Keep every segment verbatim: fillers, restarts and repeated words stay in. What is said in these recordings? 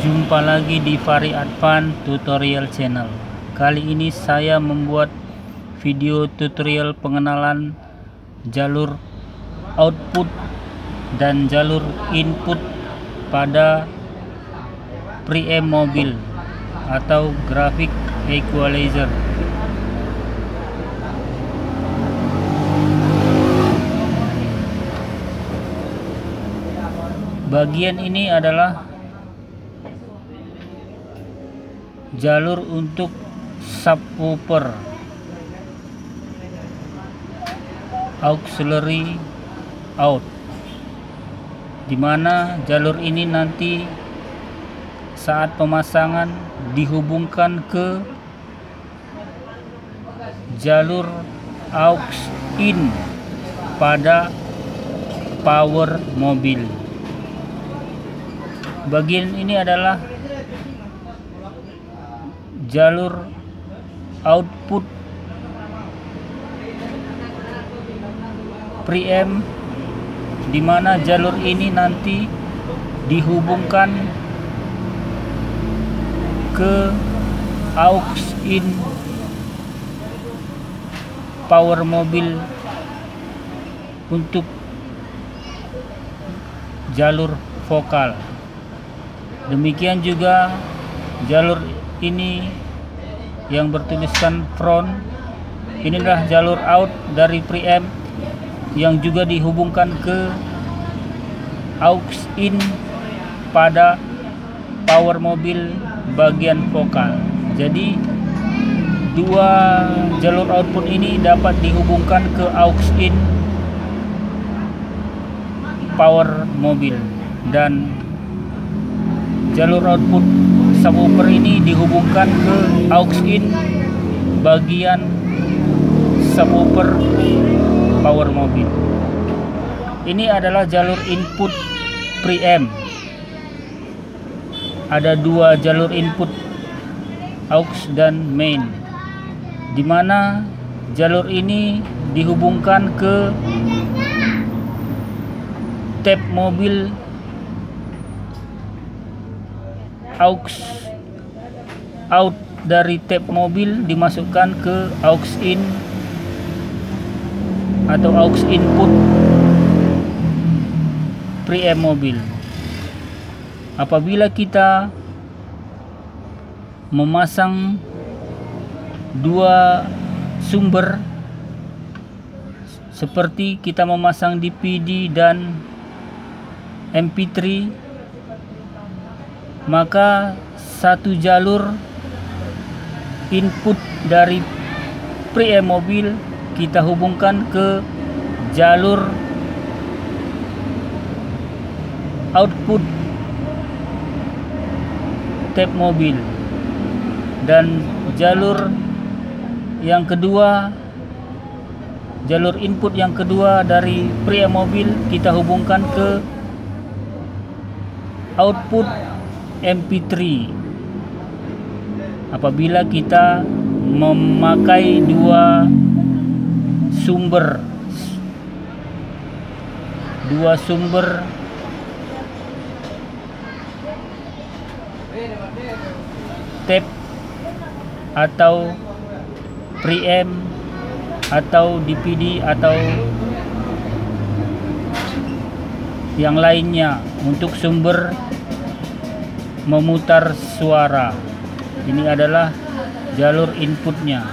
Jumpa lagi di Fahri Advan Tutorial Channel. Kali ini saya membuat video tutorial pengenalan jalur output dan jalur input pada preamp mobil atau graphic equalizer. Bagian ini adalah jalur untuk subwoofer, auxiliary out, dimana jalur ini nanti saat pemasangan dihubungkan ke jalur aux in pada power mobil. Bagian ini adalah jalur output preamp, di mana jalur ini nanti dihubungkan ke aux in power mobil untuk jalur vokal. Demikian juga jalur ini yang bertuliskan front, inilah jalur out dari preamp yang juga dihubungkan ke aux in pada power mobil bagian vokal. Jadi dua jalur output ini dapat dihubungkan ke aux in power mobil, dan jalur output subwoofer ini dihubungkan ke aux in bagian subwoofer power mobil. Ini adalah jalur input preamp. Ada dua jalur input, aux dan main, dimana jalur ini dihubungkan ke tab mobil, aux out dari tab mobil dimasukkan ke aux in atau aux input preamp mobil. Apabila kita memasang dua sumber seperti kita memasang D V D dan M P tiga, maka satu jalur input dari preamp mobil kita hubungkan ke jalur output tab mobil, dan jalur yang kedua, jalur input yang kedua dari preamp mobil kita hubungkan ke output M P tiga. Apabila kita memakai dua sumber dua sumber tab atau preamp atau D V D atau yang lainnya untuk sumber memutar suara. Ini adalah jalur inputnya.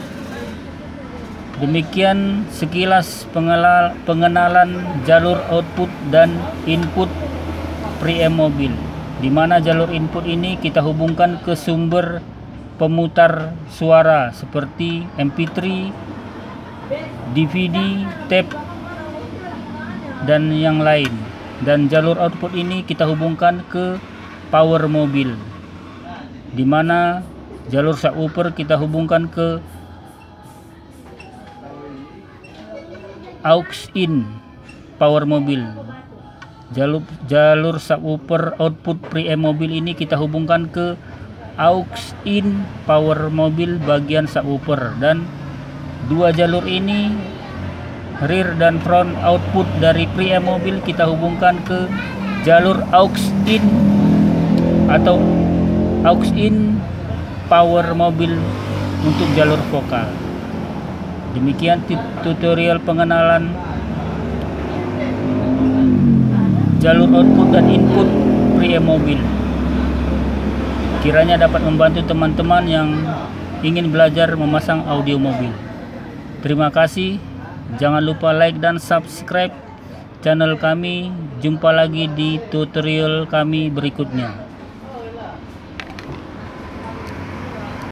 Demikian sekilas pengelal, pengenalan jalur output dan input preamp mobil, di mana jalur input ini kita hubungkan ke sumber pemutar suara seperti M P tiga, D V D, tape, dan yang lain. Dan jalur output ini kita hubungkan ke power mobil, di mana jalur subwoofer kita hubungkan ke aux in power mobil. Jalur jalur subwoofer output preamp mobil ini kita hubungkan ke aux in power mobil bagian subwoofer, dan dua jalur ini rear dan front output dari preamp mobil kita hubungkan ke jalur aux in atau aux in power mobil untuk jalur vokal. Demikian tutorial pengenalan jalur output dan input preamp mobil. Kiranya dapat membantu teman-teman yang ingin belajar memasang audio mobil. Terima kasih. Jangan lupa like dan subscribe channel kami. Jumpa lagi di tutorial kami berikutnya.